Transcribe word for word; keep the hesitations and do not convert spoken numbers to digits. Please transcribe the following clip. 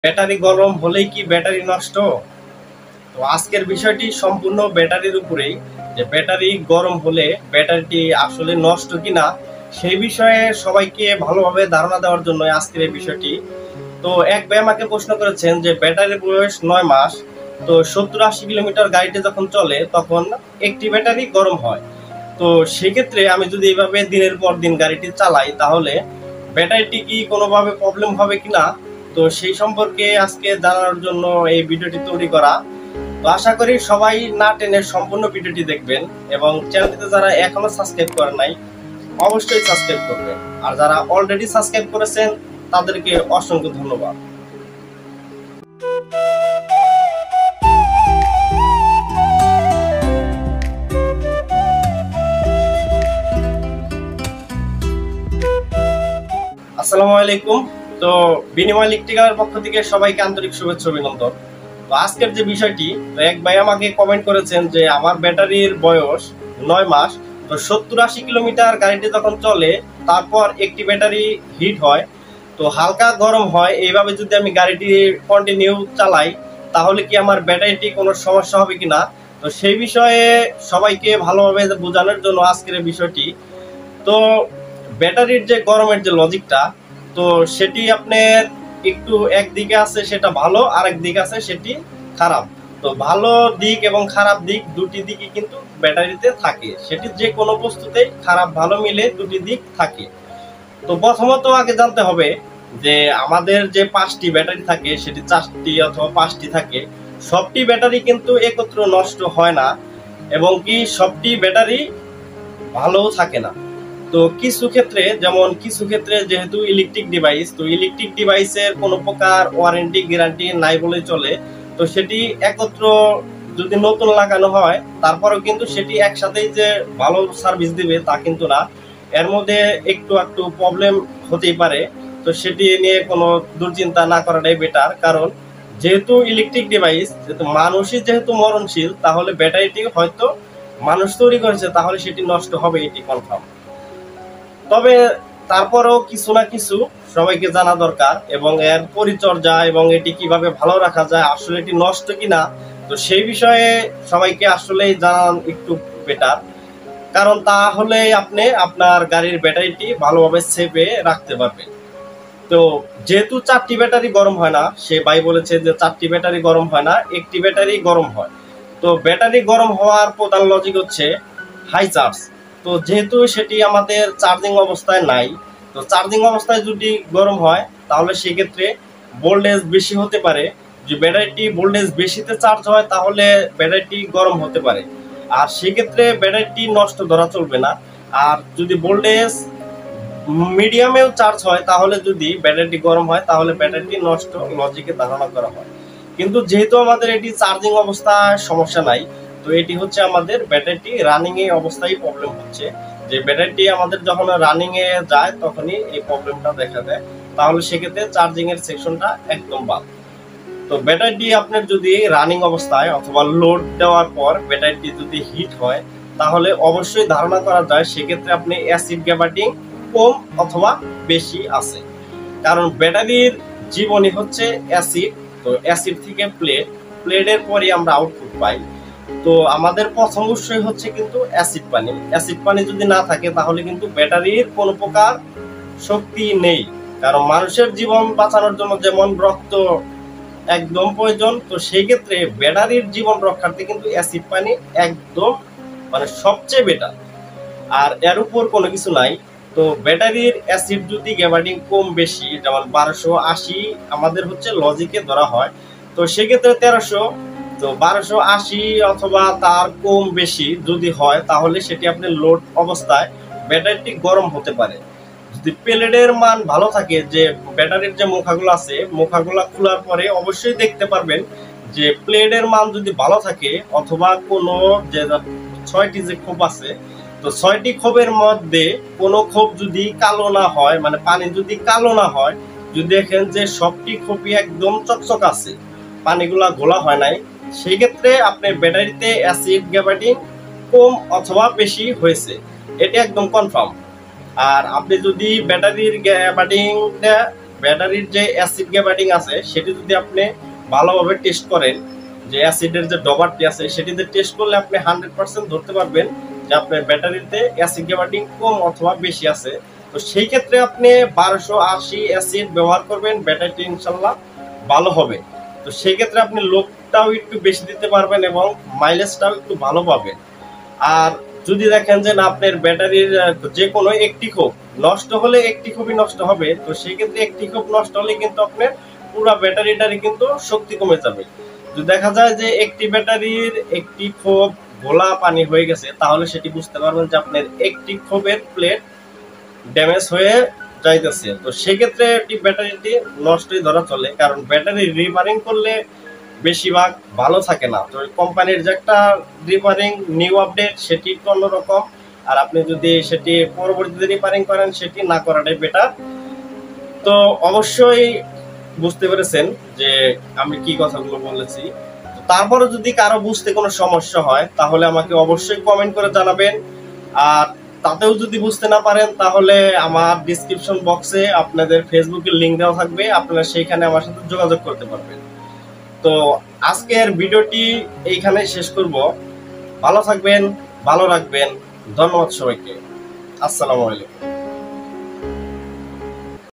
Battery গরম হলেই কি ব্যাটারি নষ্ট? তো আজকের বিষয়টি সম্পূর্ণ ব্যাটারির উপরেই, যে ব্যাটারি গরম হলে ব্যাটারিটি আসলে নষ্ট কিনা সেই বিষয়ে সবাইকে ভালোভাবে ধারণা দেওয়ার জন্য আজকের এই বিষয়টি। তো এক ভাই আমাকে প্রশ্ন করেছেন যে ব্যাটারির বয়স নয় মাস, তো সত্তর আশি কিলোমিটার গাড়িতে যখন চলে তখন একটি ব্যাটারি গরম হয়। তো সেক্ষেত্রে আমি যদি এইভাবে দিনের পর দিন গাড়িটি চালাই তাহলে ব্যাটারিটি কি কোনোভাবে প্রবলেম হবে কিনা, তো সেই সম্পর্কে আজকে জানার জন্য এই ভিডিওটি তৈরি করা। তো আশা করি সবাই না টেনে সম্পূর্ণ ভিডিওটি দেখবেন এবং চ্যানেলটিতে যারা এখনো সাবস্ক্রাইব করে নাই অবশ্যই সাবস্ক্রাইব করবেন, আর যারা অলরেডি সাবস্ক্রাইব করেছেন তাদেরকে অসংখ্য ধন্যবাদ। আসসালামু আলাইকুম। তো বিনিময় ইলেকট্রিক্যালের পক্ষ থেকে সবাইকে আন্তরিক শুভেচ্ছা অভিনন্দন। তো আজকের যে বিষয়টি, তো এক ভাই আমাকে কমেন্ট করেছেন যে আমার ব্যাটারির বয়স নয় মাস, তো সত্তর আশি কিলোমিটার গাড়িটি যখন চলে তারপর একটি ব্যাটারি হিট হয়, তো হালকা গরম হয়, এইভাবে যদি আমি গাড়িটি কন্টিনিউ চালাই তাহলে কি আমার ব্যাটারিটি কোনো সমস্যা হবে কিনা, তো সেই বিষয়ে সবাইকে ভালোভাবে বোঝানোর জন্য আজকের এই বিষয়টি। তো ব্যাটারির যে গরমের যে লজিকটা, তো সেটি আপনার একটু একদিকে আছে সেটা ভালো, আর একদিকে আছে সেটি খারাপ। তো ভালো দিক এবং খারাপ দিক দুটি দিকই কিন্তু ব্যাটারিতে থাকে, সেটি যে কোনো বস্তুতেই খারাপ ভালো মিলে দুটি দিক থাকে। তো প্রথমত আগে জানতে হবে যে আমাদের যে পাঁচটি ব্যাটারি থাকে সেটি চারটি অথবা পাঁচটি থাকে, সবটি ব্যাটারি কিন্তু একত্র নষ্ট হয় না, এবং কি সবটি ব্যাটারি ভালোও থাকে না। তো কিছু ক্ষেত্রে, যেমন কিছু ক্ষেত্রে যেহেতু ইলেকট্রিক ডিভাইস, তো ইলেকট্রিক ডিভাইসের কোনো প্রকার ওয়ারেন্টি গ্যারান্টি নাই বলে চলে, তো সেটি একত্র যদি নতুন লাগানো হয় তারপরেও কিন্তু সেটি একসাথেই যে ভালো সার্ভিস দিবে তা কিন্তু না, এর মধ্যে একটু একটু প্রবলেম হতেই পারে। তো সেটি নিয়ে কোনো দুশ্চিন্তা না করাটাই বেটার, কারণ যেহেতু ইলেকট্রিক ডিভাইস, যেহেতু মানুষই যেহেতু মরণশীল, তাহলে ব্যাটারিটি হয়তো মানুষ তৈরি করেছে তাহলে সেটি নষ্ট হবে, এটি কনফার্ম। তবে তারপরেও কিছু না কিছু সবাইকে জানা দরকার, এবং এর পরিচর্যা এবং এটি কিভাবে ভালো রাখা যায়, আসলে এটি নষ্ট কিনা, তো সেই বিষয়ে সবাইকে আসলেই জানান একটু বেটার, কারণ তাহলে আপনি আপনার গাড়ির ব্যাটারিটি ভালোভাবে সেভে রাখতে পারবেন। তো যেহেতু চারটি ব্যাটারি গরম হয় না, সে ভাই বলেছে যে চারটি ব্যাটারি গরম হয় না, একটি ব্যাটারি গরম হয়। তো ব্যাটারি গরম হওয়ার প্রধান লজিক হচ্ছে হাই চার্জ। তো যেহেতু সেটি আমাদের চার্জিং অবস্থায় নাই, তো চার্জিং অবস্থায় যদি গরম হয় তাহলে সেক্ষেত্রে ভোল্টেজ বেশি হতে পারে। যে ব্যাটারিটি ভোল্টেজ বেশিতে চার্জ হয় তাহলে ব্যাটারিটি গরম হতে পারে, আর সেক্ষেত্রে ব্যাটারিটি নষ্ট ধরা চলবে না। আর যদি ভোল্টেজ মিডিয়ামেও চার্জ হয় তাহলে যদি ব্যাটারিটি গরম হয় তাহলে ব্যাটারিটি নষ্ট লজিকে ধারণা করা হয়। কিন্তু যেহেতু আমাদের এটি চার্জিং অবস্থায় সমস্যা নাই, তো এটি হচ্ছে আমাদের ব্যাটারিটি রানিং এ অবস্থায় প্রবলেম হচ্ছে, যে ব্যাটারিটি আমাদের যখন রানিং এ যায় তখনই এই প্রবলেমটা দেখা দেয়, তাহলে সেক্ষেত্রে চার্জিং এর সেকশনটা একদম বাদ। তো ব্যাটারিটি আপনার যদি রানিং অবস্থায় অথবা লোড দেওয়ার পর ব্যাটারিটি যদি হিট হয় তাহলে অবশ্যই ধারণা করা যায় সেক্ষেত্রে আপনি অ্যাসিড গ্যাবার্ডিং কম অথবা বেশি আছে, কারণ ব্যাটারির জীবনই হচ্ছে অ্যাসিড। তো অ্যাসিড থেকে প্লেট, প্লেটের পরে আমরা আউটপুট পাই। তো আমাদের প্রথম উৎসই হচ্ছে কিন্তু অ্যাসিড পানি। অ্যাসিড পানি যদি না থাকে তাহলে কিন্তু ব্যাটারির কোনো প্রকার শক্তি নেই, কারণ মানুষের জীবন বাঁচানোর জন্য যেমন রক্ত একদম প্রয়োজন, তো সেই ক্ষেত্রে ব্যাটারির জীবন রক্ষার্থে কিন্তু অ্যাসিড পানি একদম মানে সবচেয়ে বেটার, আর এর উপর কোনো কিছু নাই। তো ব্যাটারির অ্যাসিড যদি গ্যাবার্ডিং কম বেশি, যেমন বারোশো আশি আমাদের হচ্ছে লজিকে ধরা হয়, তো সেক্ষেত্রে তেরোশো, তো বারোশো আশি অথবা তার কম বেশি যদি হয় তাহলে সেটি আপনি লোড অবস্থায় ব্যাটারিটি গরম হতে পারে। যদি প্লেটের মান ভালো থাকে, যে ব্যাটারির যে মুখাগুলো আছে মুখাগুলো খোলার পরে অবশ্যই দেখতে পারবেন যে প্লেটের মান যদি ভালো থাকে, অথবা কোনো যে ছয়টি যে খোপ আছে, তো ছয়টি খোপের মধ্যে কোনো খোপ যদি কালো না হয়, মানে পানি যদি কালো না হয়, যদি দেখেন যে সবটি খোপই একদম চকচক আছে, পানিগুলা ঘোলা হয় নাই, সেই ক্ষেত্রে আপনার ব্যাটারিতে অ্যাসিড গ্যাবার্ডিং কম অথবা বেশি হয়েছে, এটি একদম কনফার্ম। আর আপনি যদি ব্যাটারির গ্যাবার্ডিংটা ব্যাটারির যে অ্যাসিড গ্যাবার্ডিং আছে সেটি যদি আপনি ভালোভাবে টেস্ট করেন, যে অ্যাসিডের যে ডবারটি আছে সেটিতে টেস্ট করলে আপনি হান্ড্রেড পার্সেন্ট ধরতে পারবেন যে আপনার ব্যাটারিতে অ্যাসিড গ্যাবার্ডিং কম অথবা বেশি আছে। তো সেই ক্ষেত্রে আপনি বারোশো আশি অ্যাসিড ব্যবহার করবেন, ব্যাটারিটি ইনশাল্লাহ ভালো হবে। তো সেই ক্ষেত্রে আপনি লোডটাও একটু বেশি দিতে পারবেন এবং মাইলেজটাও একটু ভালো পাবেন। আর যদি দেখেন যে না আপনার ব্যাটারির যে কোনো একটি খোপ নষ্ট হলে একটি খোপই নষ্ট হবে, তো সেই ক্ষেত্রে একটি খোপ নষ্ট হলে কিন্তু আপনার পুরো ব্যাটারিটারই কিন্তু শক্তি কমে যাবে। যদি দেখা যায় যে একটি ব্যাটারির একটি খোপ ঘোলা পানি হয়ে গেছে, তাহলে সেটি বুঝতে পারবেন যে আপনার একটি খোপের প্লেট ড্যামেজ হয়ে যাইতেছে। তো সেক্ষেত্রে একটি ব্যাটারিটি নষ্টই ধরা চলে, কারণ ব্যাটারি রিপেয়ারিং করলে বেশিরভাগ ভালো থাকে না। তো কোম্পানির যে একটা রিপেয়ারিং নিউ আপডেট সেটি একটু অন্যরকম, আর আপনি যদি সেটি পরবর্তীতে রিপেয়ারিং করেন সেটি না করাটাই বেটার। তো অবশ্যই বুঝতে পেরেছেন যে আমি কি কথাগুলো বলেছি। তারপরে যদি কারো বুঝতে কোনো সমস্যা হয় তাহলে আমাকে অবশ্যই কমেন্ট করে জানাবেন। আর তাতেও যদি বুঝতে না পারেন তাহলে আমার ডিসক্রিপশন বক্সে আপনাদের ফেসবুকের লিঙ্ক দেওয়া থাকবে, আপনারা সেইখানে আমার সাথে যোগাযোগ করতে পারবেন। তো আজকের ভিডিওটি এইখানে শেষ করব। ভালো থাকবেন, ভালো রাখবেন। ধন্যবাদ সবাইকে। আসসালামু আলাইকুম।